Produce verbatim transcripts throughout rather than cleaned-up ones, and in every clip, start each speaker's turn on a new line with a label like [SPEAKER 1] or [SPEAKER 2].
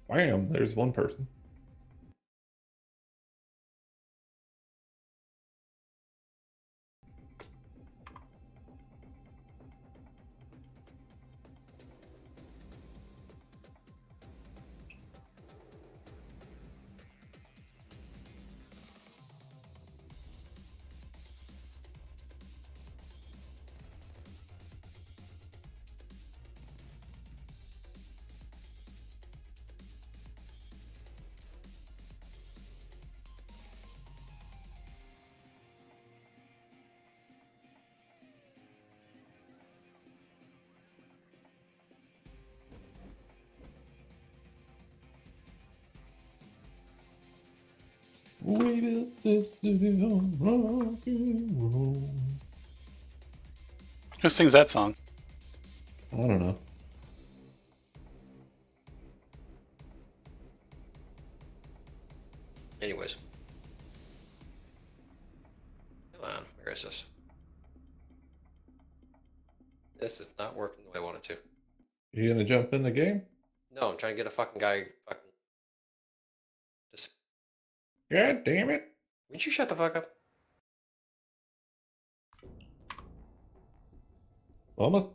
[SPEAKER 1] Bam, there's one person. We built this city on rock and roll.
[SPEAKER 2] Who sings that song?
[SPEAKER 1] I don't know.
[SPEAKER 3] Anyways. Come on, where is this? This is not working the way I want it to.
[SPEAKER 1] You gonna jump in the game?
[SPEAKER 3] No, I'm trying to get a fucking guy fucking... Just...
[SPEAKER 1] God damn it.
[SPEAKER 3] Would you shut the fuck up?
[SPEAKER 1] Almost.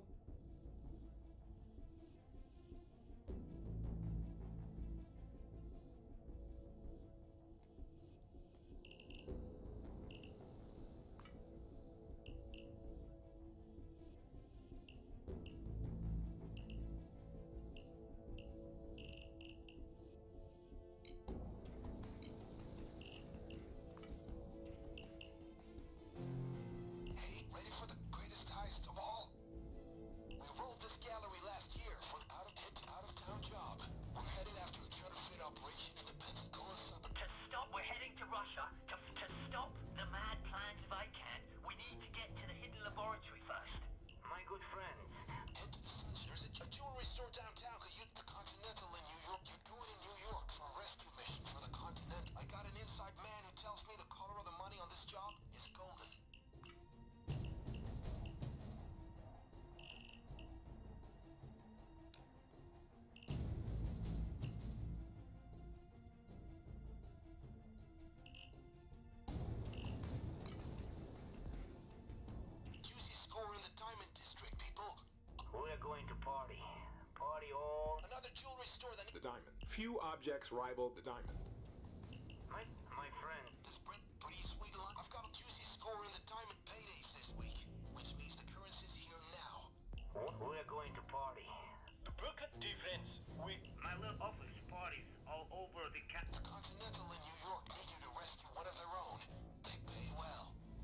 [SPEAKER 4] The diamond. Few objects rival the diamond.
[SPEAKER 5] My my friend. This pretty, pretty sweet line. I've got a juicy score in the diamond paydays this week, which means the currency's here now.
[SPEAKER 6] We're going to party.
[SPEAKER 5] The Brooklyn difference. We
[SPEAKER 6] My little office parties all over the cat.
[SPEAKER 5] the Continental in New York need you to rescue one of their own. They pay well.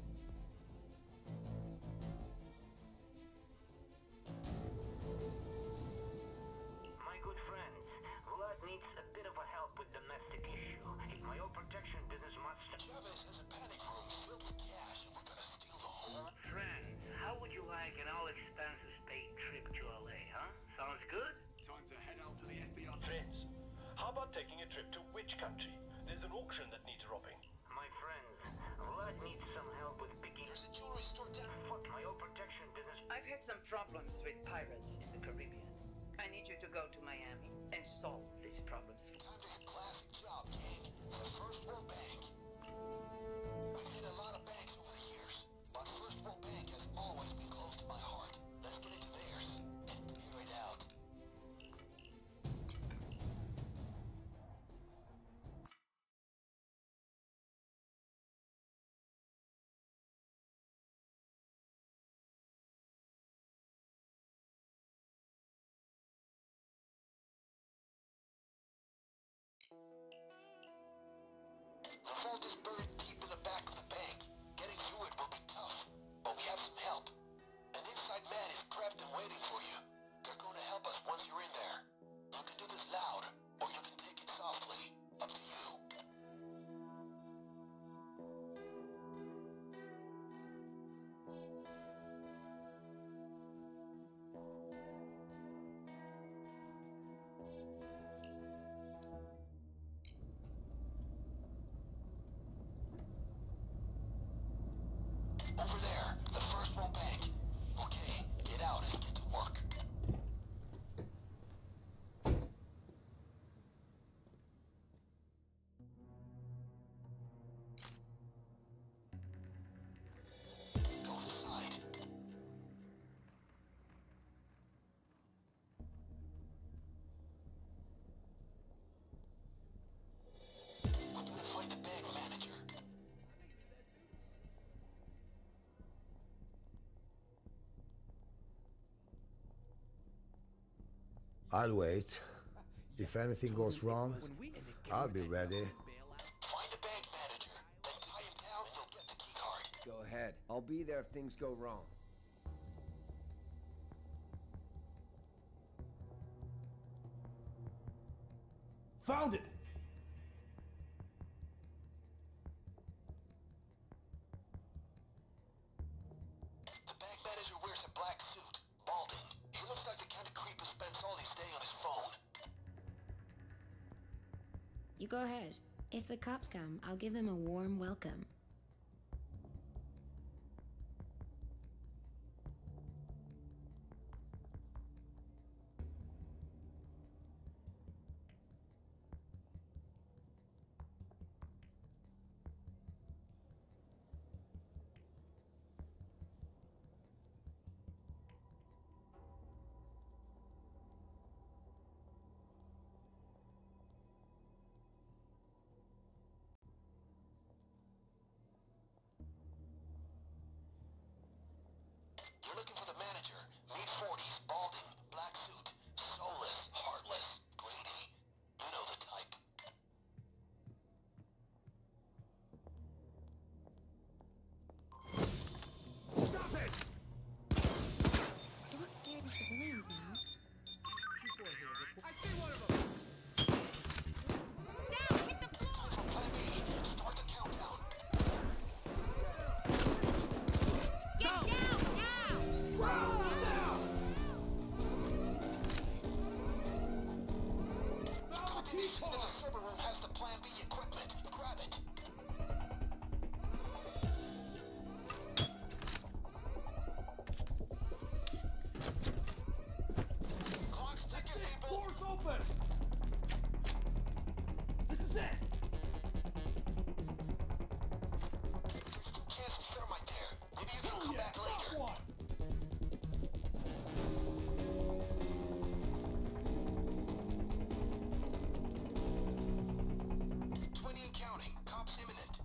[SPEAKER 6] My good friends, Vlad needs a bit of a help with domestic issue. My own protection business must...
[SPEAKER 5] Chavez has a panic room filled with cash, and we're gonna steal the whole.
[SPEAKER 6] Friends, how would you like an all-expenses paid trip to L A, huh? Sounds good?
[SPEAKER 4] Time to head out to the F B I.
[SPEAKER 5] Friends, how about taking a trip to which country? There's an auction that needs robbing.
[SPEAKER 6] My friends, Vlad needs some help with beginning...
[SPEAKER 5] There's a jewelry store down.
[SPEAKER 6] Fuck my own protection business.
[SPEAKER 7] I've had some problems with pirates in the Caribbean. I need you to go to Miami and solve these problems.
[SPEAKER 5] Time to hit classic job, gang. The First World Bank. We've hit a lot of banks over the years, but First World Bank has always been close to my heart. Let's get into theirs and clear it out. The vault is buried deep in the back of the bank. Getting through it will be tough, but we have some help. An inside man is prepped and waiting for you. They're going to help us once you're in there. You can do this loud, or you can take it softly. Up to you. Over there, the First World Bank. Okay, get out and get to
[SPEAKER 2] I'll wait. If anything goes wrong, I'll be ready.
[SPEAKER 5] Find the bank manager, then tie him down and you'll get the key card.
[SPEAKER 8] Go ahead. I'll be there if things go wrong.
[SPEAKER 1] Found it!
[SPEAKER 5] The bank manager wears a black suit, balding. He looks like the kind of creep who spends all his day on his phone.
[SPEAKER 9] You go ahead. If the cops come, I'll give them a warm welcome.
[SPEAKER 5] You're looking for the manager. mid forties, balding, black suit, soulless, heartless, greedy. You know the type.
[SPEAKER 4] Stop it!
[SPEAKER 9] Don't scare the civilians, man.
[SPEAKER 4] I see one of them!
[SPEAKER 9] Down! Hit the floor!
[SPEAKER 5] Time for plan B. Start the countdown.
[SPEAKER 9] Get down now!
[SPEAKER 5] The copy machine in the server room has the plan B equipment. Grab it. Clock's ticking, people.
[SPEAKER 1] Door's open! This is it!
[SPEAKER 5] There's two cans of thermite there. Maybe you can
[SPEAKER 1] Oh
[SPEAKER 5] come
[SPEAKER 1] yeah,
[SPEAKER 5] back
[SPEAKER 1] got
[SPEAKER 5] later.
[SPEAKER 1] one!
[SPEAKER 5] Twenty and counting. Cops imminent.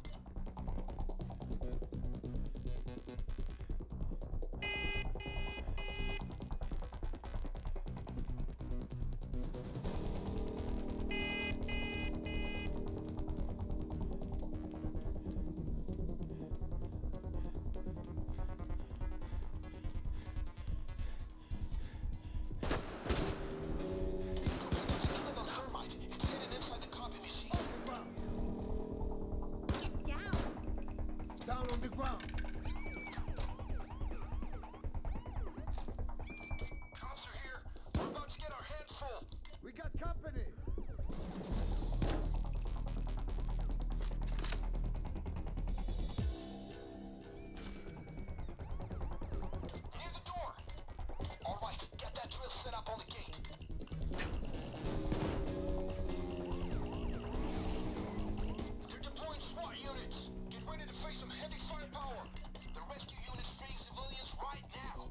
[SPEAKER 5] Control the thermite. It's hidden inside the copy machine.
[SPEAKER 9] Get down!
[SPEAKER 2] Down on the ground.
[SPEAKER 5] Cops are here. We're about to get our hands full.
[SPEAKER 2] We got company.
[SPEAKER 5] Near the door. All right, get that drill set up on the gate. They're deploying SWAT units. Get ready to face some heavy firepower. The rescue unit's freeing civilians right now.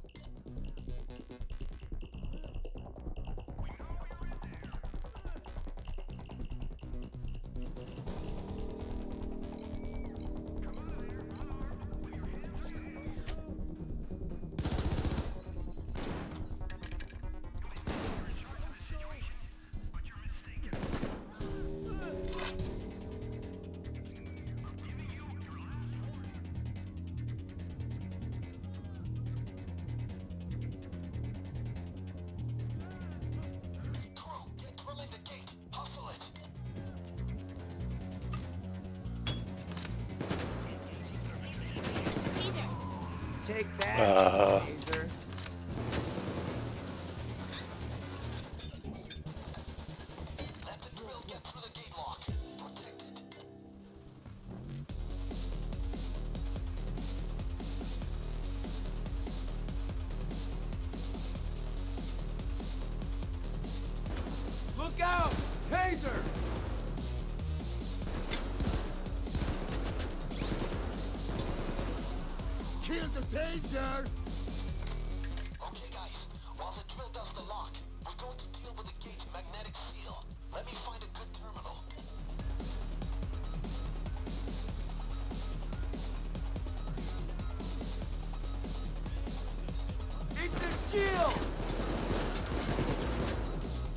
[SPEAKER 5] Crew, get drilling the gate. Hustle it.
[SPEAKER 9] Taser!
[SPEAKER 8] Take that,
[SPEAKER 1] Uh.
[SPEAKER 8] Taser.
[SPEAKER 5] Let the drill get through the gate lock. Protect it.
[SPEAKER 8] Look out! Taser!
[SPEAKER 2] Kill the taser!
[SPEAKER 5] Okay, guys. While the drill does the lock, we're going to deal with the gate's magnetic seal. Let me find a good terminal.
[SPEAKER 8] It's a shield!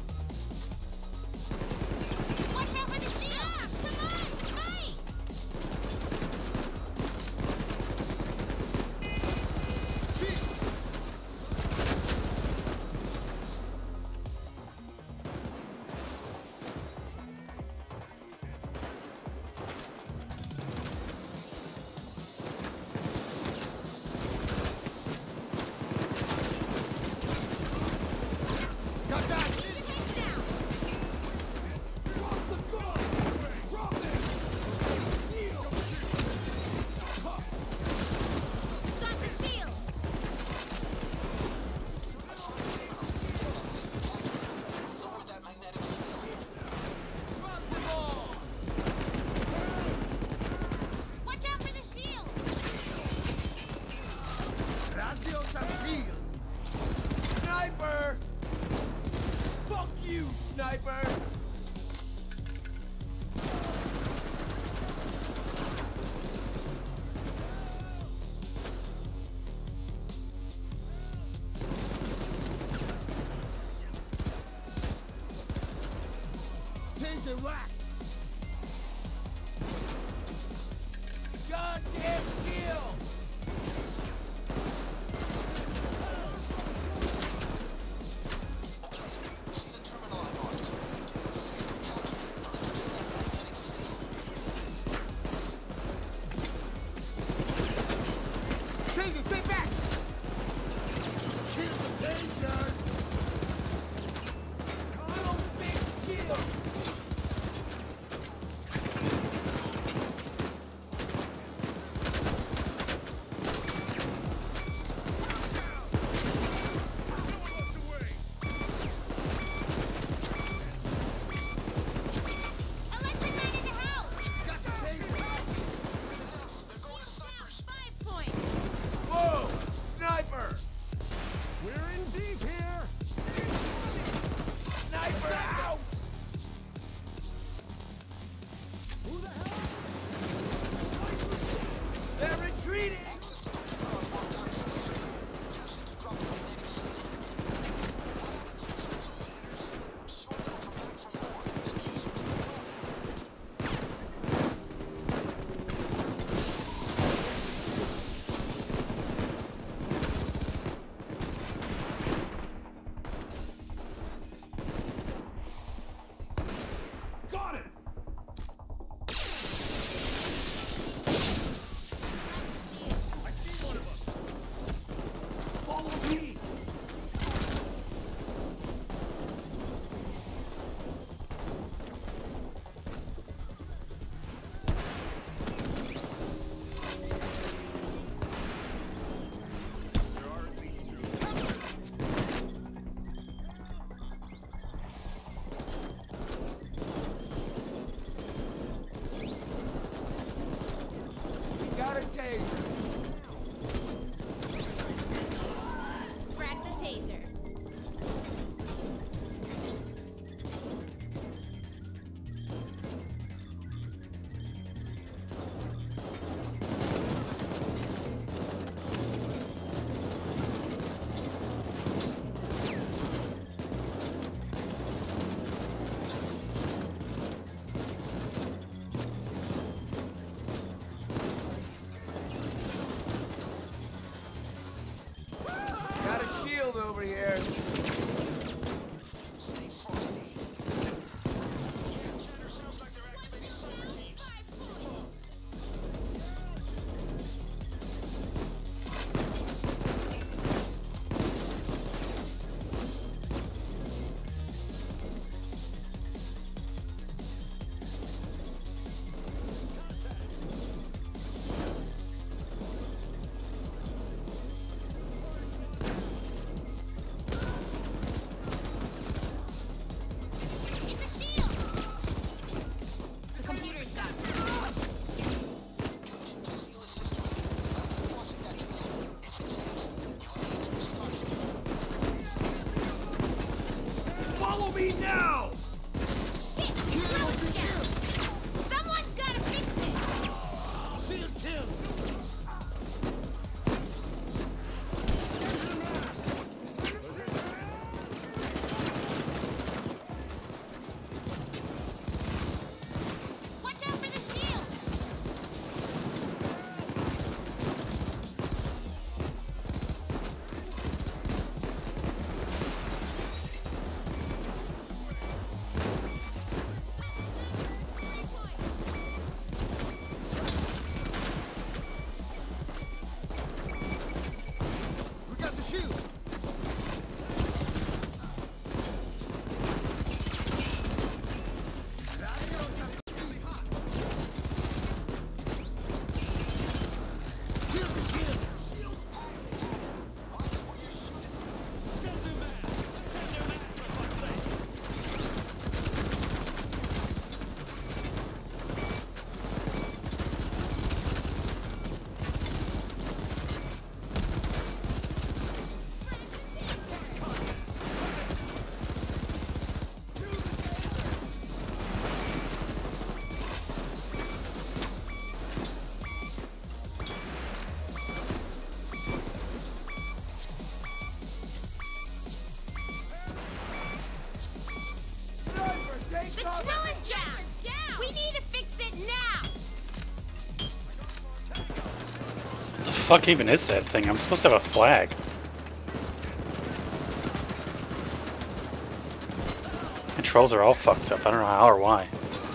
[SPEAKER 2] Got that!
[SPEAKER 9] Got the shield!
[SPEAKER 5] Lower that magnetic field.
[SPEAKER 9] Watch out for the shield!
[SPEAKER 2] Radios are shield!
[SPEAKER 8] Sniper! Fuck you, sniper!
[SPEAKER 2] Taser whack!
[SPEAKER 8] Goddamn shield!
[SPEAKER 5] See the terminal unlocked.
[SPEAKER 2] Taser, stay back! Kill the taser!
[SPEAKER 8] Oh, big shield!
[SPEAKER 9] Electric man in the house!
[SPEAKER 2] Got the taser!
[SPEAKER 9] Five points!
[SPEAKER 8] Whoa! Sniper!
[SPEAKER 2] We're in deep here!
[SPEAKER 8] Sniper out!
[SPEAKER 2] Who the hell?
[SPEAKER 8] They're retreating!
[SPEAKER 1] Got it!
[SPEAKER 2] I see one of them!
[SPEAKER 1] Follow me!
[SPEAKER 2] There are at least two.
[SPEAKER 8] We got a taser!
[SPEAKER 9] Frag the taser.
[SPEAKER 8] Got a shield over here!
[SPEAKER 9] It's a shield! The computer's done.
[SPEAKER 1] Follow me now!
[SPEAKER 9] Shit! Drill's down! Someone's gotta fix it!
[SPEAKER 2] Shield kill!
[SPEAKER 9] Watch out for the shield!
[SPEAKER 1] fuck even is that thing? I'm supposed to have a flag. Controls are all fucked up. I don't know how or why.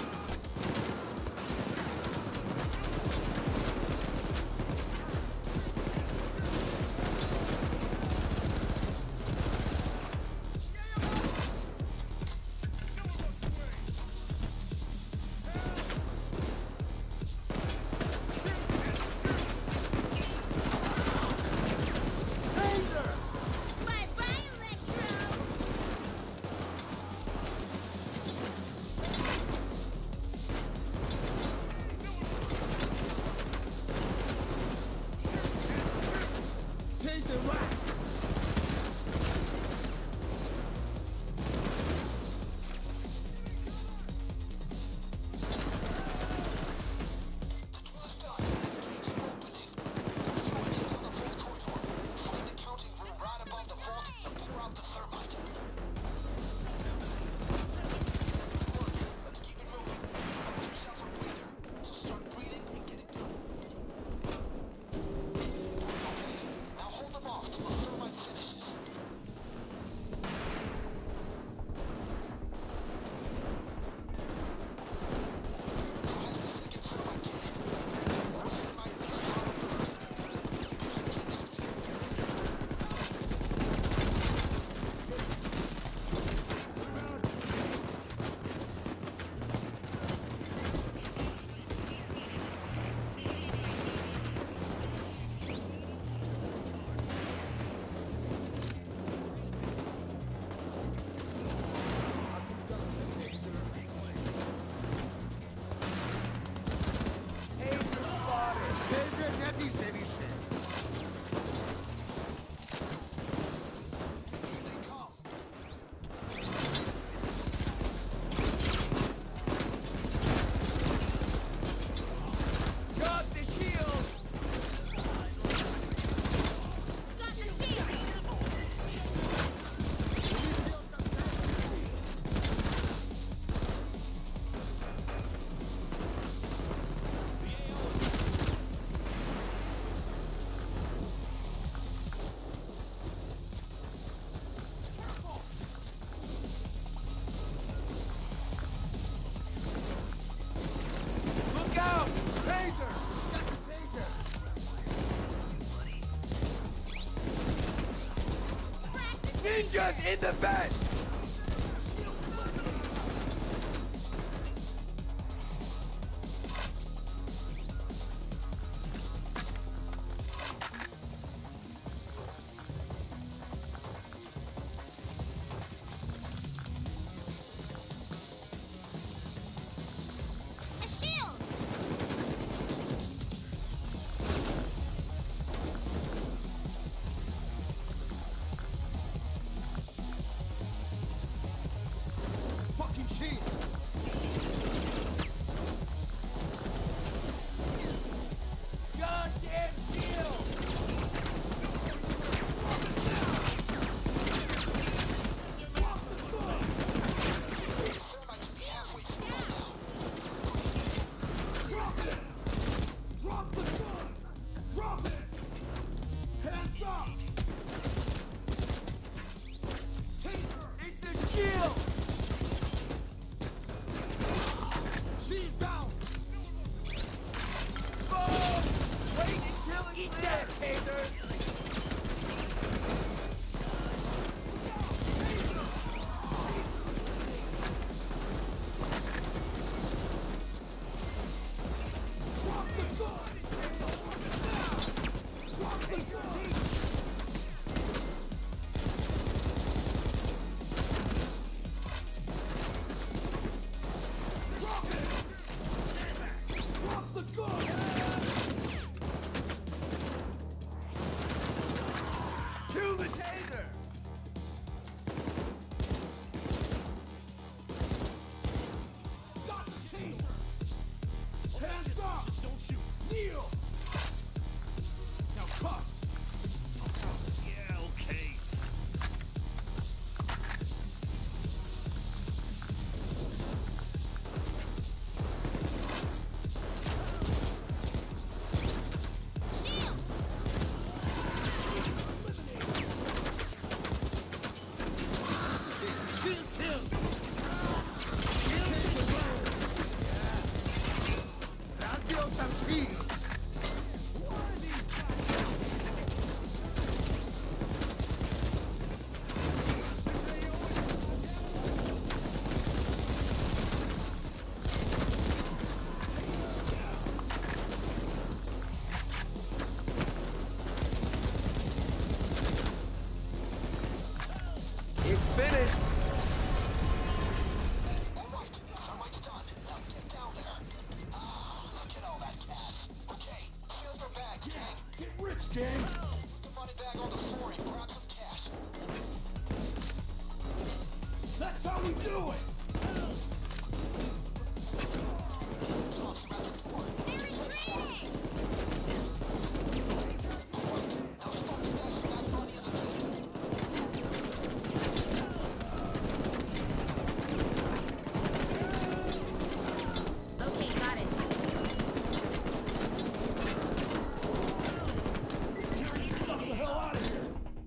[SPEAKER 8] Ninjas in the bed!
[SPEAKER 2] shield!
[SPEAKER 8] It's finished.
[SPEAKER 5] All right, thermite's done. Now get down there. Ah, look at all that cash. Okay, fill your bags, gang.
[SPEAKER 1] Get rich, gang!
[SPEAKER 5] Put the money bag on the floor and grab some cash.
[SPEAKER 1] That's how we do it!
[SPEAKER 5] Cops around the door.
[SPEAKER 9] They're retreating!
[SPEAKER 5] All right, now start stashing that money in the safe.
[SPEAKER 9] Okay, got it.
[SPEAKER 1] Get the hell out of here!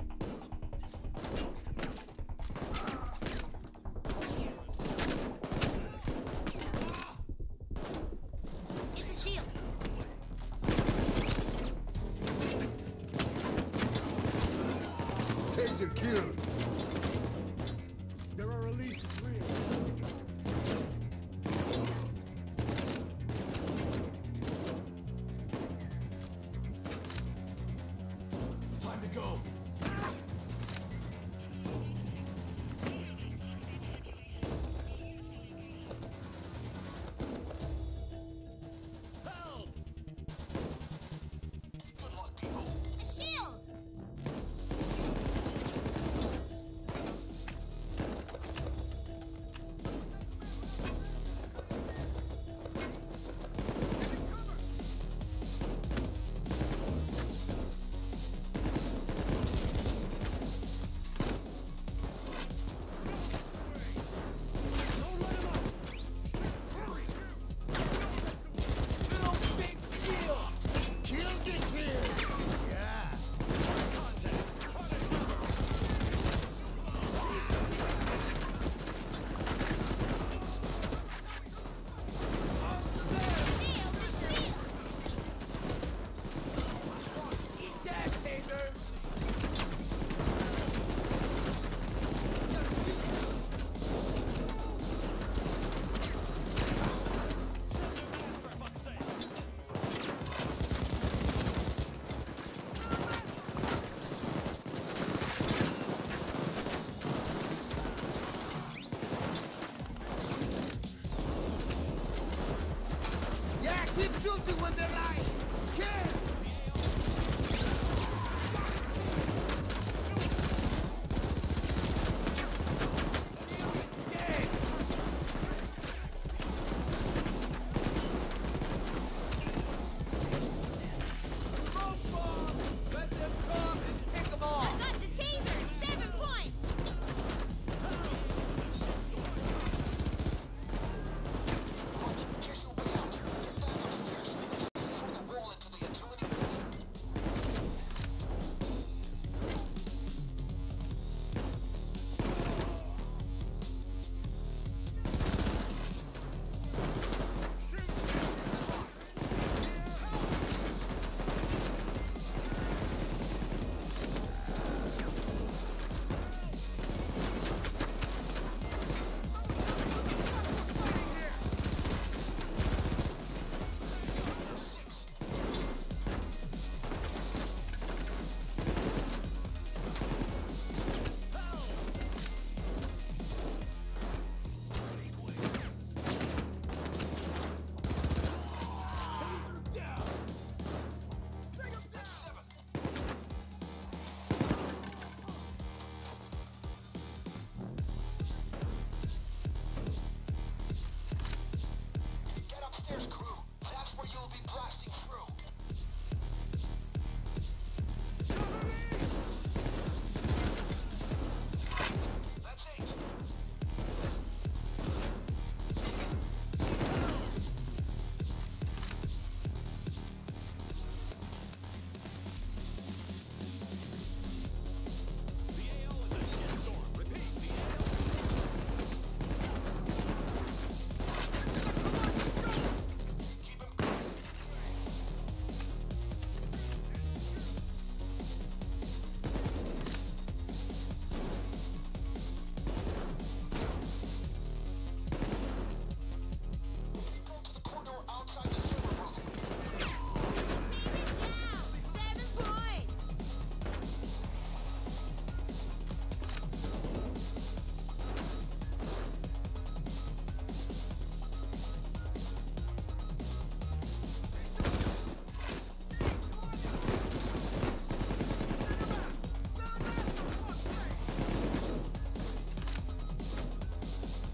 [SPEAKER 9] It's a shield.
[SPEAKER 2] Taser killed!
[SPEAKER 1] There are at least three of them. Time to go.
[SPEAKER 5] Good luck, people.
[SPEAKER 9] A shield!
[SPEAKER 8] Little big deal.
[SPEAKER 2] Kill this here! Yeah!
[SPEAKER 8] Eat that, Taser.
[SPEAKER 2] Yeah, keep shooting when they're lying! Kill!
[SPEAKER 8] Gang. Smoke bomb. Let them come and pick them off.
[SPEAKER 9] Got the taser! Seven points!
[SPEAKER 5] Right, here's your way out. Get back upstairs. Before the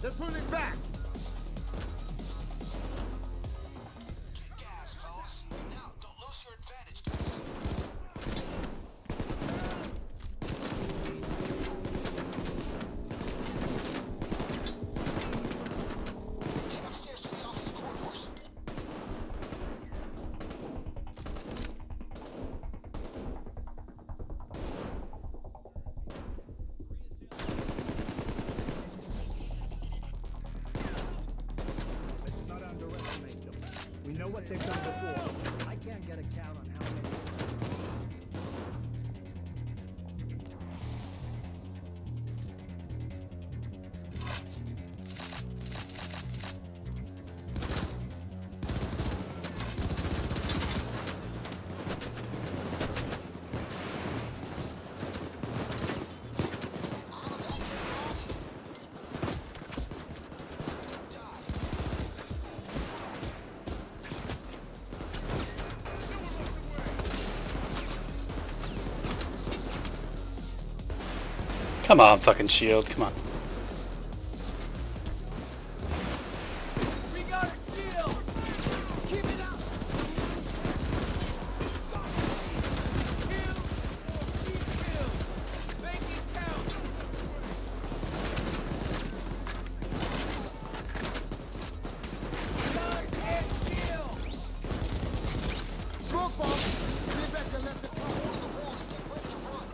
[SPEAKER 2] They're pulling back.
[SPEAKER 5] Kick gas, fellas. Now, don't lose your advantage, guys. Get upstairs to the office corridors.
[SPEAKER 10] Let's not underestimate them. We know what they've done before. I can't get a count on how many.
[SPEAKER 1] Come on, fucking shield, come on.
[SPEAKER 8] We got a shield! Keep it up! Kill or be killed! Make it count! Charge and kill!
[SPEAKER 2] Smoke bomb. Stay back and let the car hold the wall and get ready to run.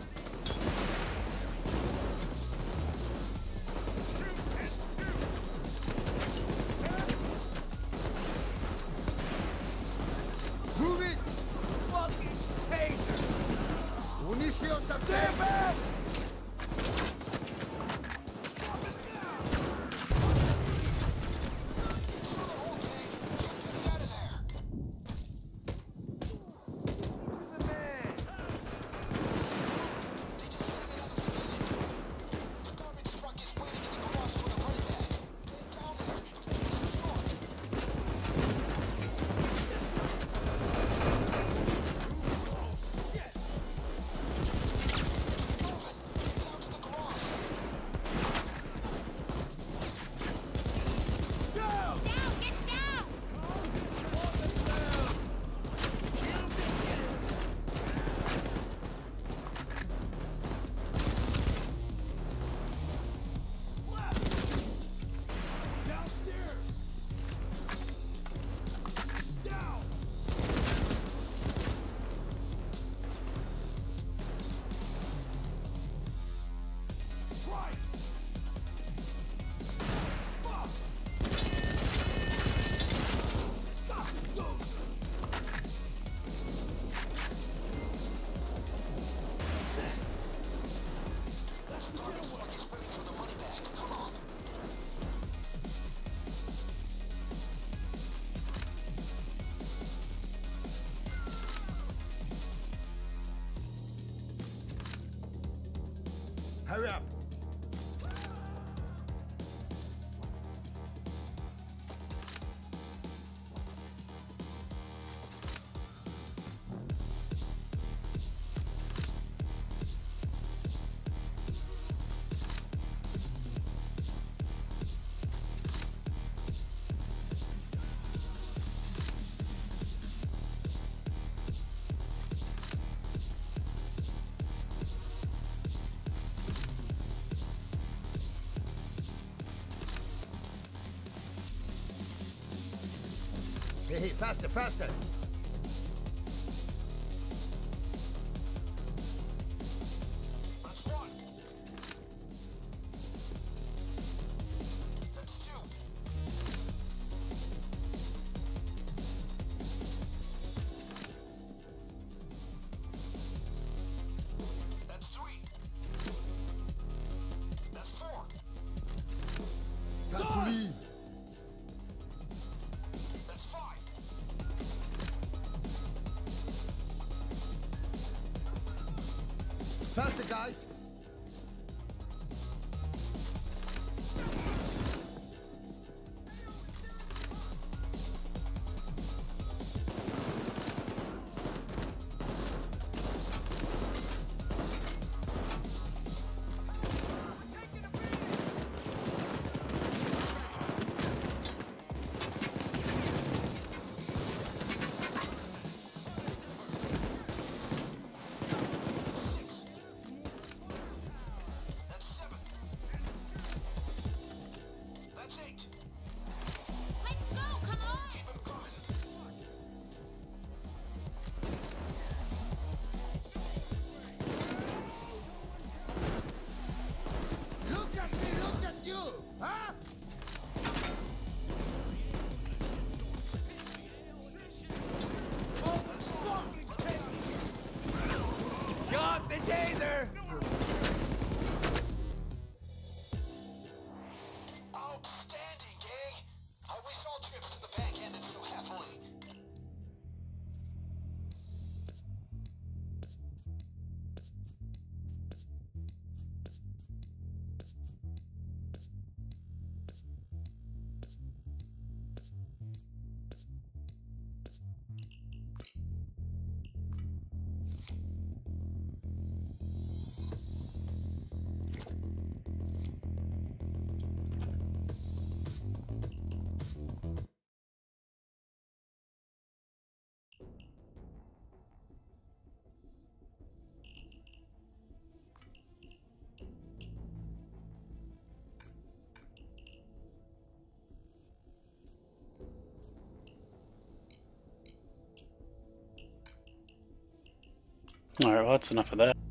[SPEAKER 2] Move it.
[SPEAKER 8] Fucking taser!
[SPEAKER 2] Munición
[SPEAKER 8] Stand
[SPEAKER 2] sartén.
[SPEAKER 8] back! The man!
[SPEAKER 5] Garbage truck is waiting in the garage for the money bags. Get down there.
[SPEAKER 8] Down!
[SPEAKER 9] Down, get down!
[SPEAKER 8] Downstairs! Down! Right! Fuck! Stop it, go!
[SPEAKER 5] Garbage truck is waiting for the money bags. Come on.
[SPEAKER 2] Hurry up. Hey, hey, faster, faster.
[SPEAKER 5] That's one. That's two. That's three. That's four.
[SPEAKER 2] Time to leave.
[SPEAKER 5] That's five.
[SPEAKER 2] Faster, guys.
[SPEAKER 11] Alright, well that's enough of that.